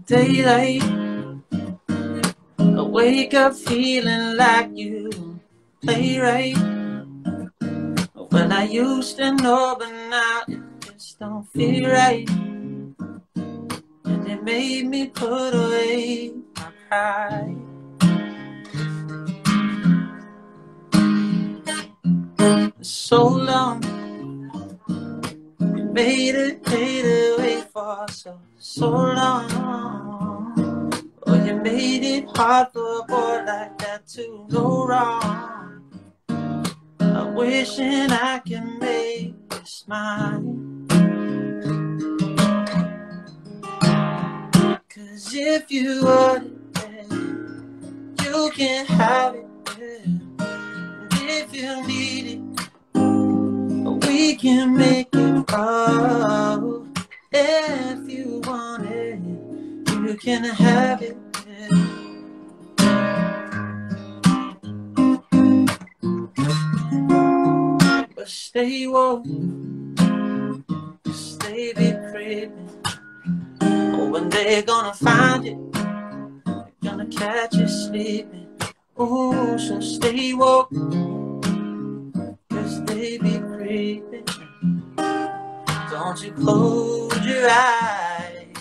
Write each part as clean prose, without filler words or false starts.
daylight, I wake up feeling like you play right. Well, I used to know, but now it just don't feel right. And it made me put away my pride. So long, you made it wait for so long. Oh, you made it hard for a boy like that to go wrong. I'm wishing I could make you smile. 'Cause if you want it, you can have it. And if you need it, we can make it all. If you want it, you can have it. But stay woke, stay be creeping. Oh, when they're gonna find you, they're gonna catch you sleeping. Oh, so stay woke, 'cause they be creeping. Don't you close your eyes.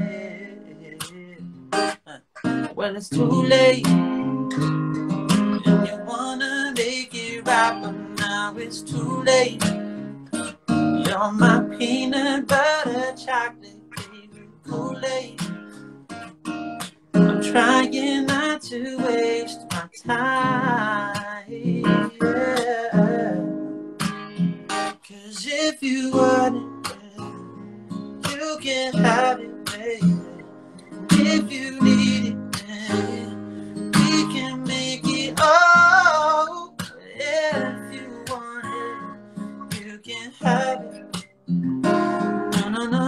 Well, it's too late, and you wanna make it right, but now it's too late. You're my peanut butter chocolate baby Kool-Aid. I'm trying not to waste my time, yeah. 'Cause if you want it, you can have it, baby. If you need it, we can make it all. If you want it, you can have it. No, no, no.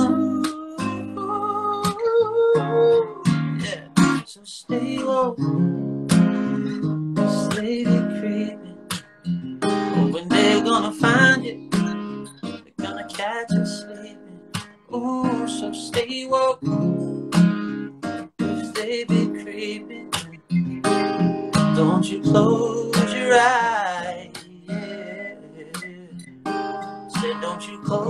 Yeah. So stay low, stay creeping. Oh, when they're gonna find you, they're gonna catch you sleeping. Oh, so stay woke, 'cause they be creeping. Don't you close your eyes, yeah. Say don't you close